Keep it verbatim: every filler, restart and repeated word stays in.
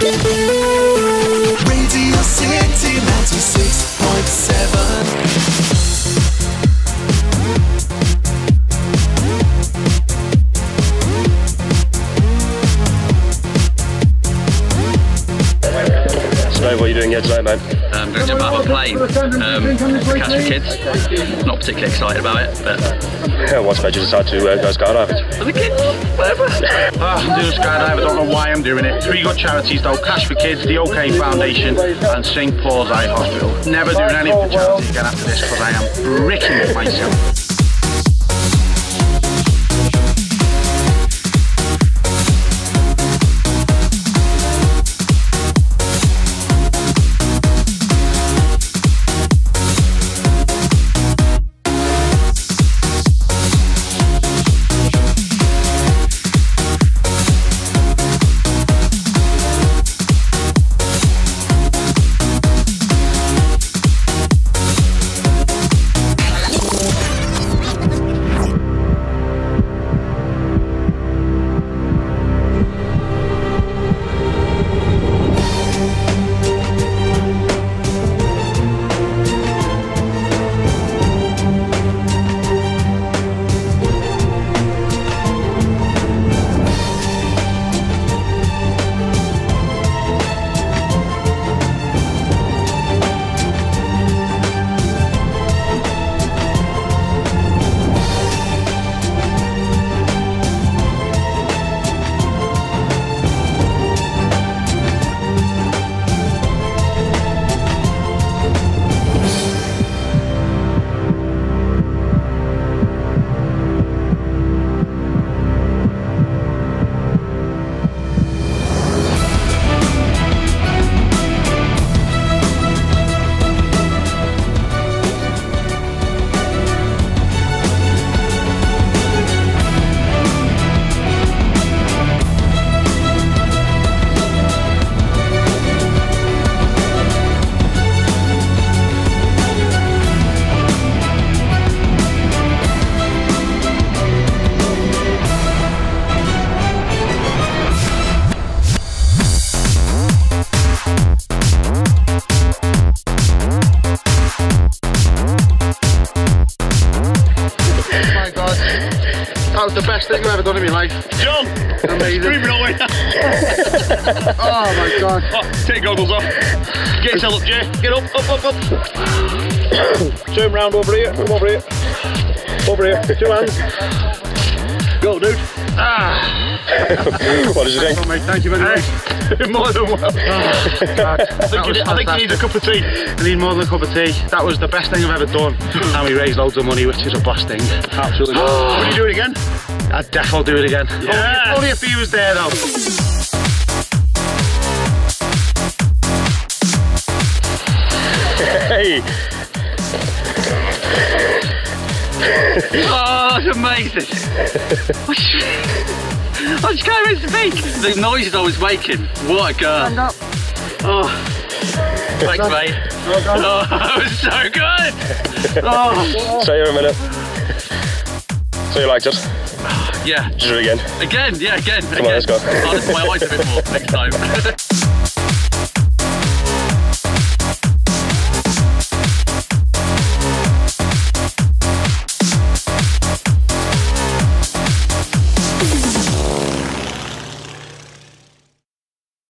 Radio City ninety-six point seven. What are you doing here tonight, man? I'm um, going to jump out of a plane um, to catch some kids. Not particularly excited about it, but... Yeah, what's made you decide to uh, go skydiving? For the kids, whatever. Oh, I'm doing a skydive, I don't know why I'm doing it. Three good charities though, Cash for Kids, the OK Foundation and Saint Paul's Eye Hospital. Never doing any for charity again after this because I am bricking myself. That was the best thing I've ever done in my life. John! Amazing. Screaming away. Oh my god. Oh, take goggles off. Get yourself up, Jay. Get up, up, up, up. Turn round over here. Come over here. Over here. Two hands. Go, dude. Ah. What did you think? Oh, mate, thank you very much. More than well. Oh, God, I think, you, I think you need a cup of tea. I need more than a cup of tea. That was the best thing I've ever done. And we raised loads of money, which is a boss thing. Absolutely. Would you do it again? I'd definitely do it again. Yeah. Only, only if he was there though. Hey. Oh, that's amazing. I just can't even speak. The noise I was making. What a girl. Stand up. Oh. Thanks, mate. Oh, God. Oh, that was so good. Oh. Stay here a minute. So you liked it? Yeah. Just do it again. Again, yeah, again. Come again. on, let's go. I'll lift my eyes a bit more next time.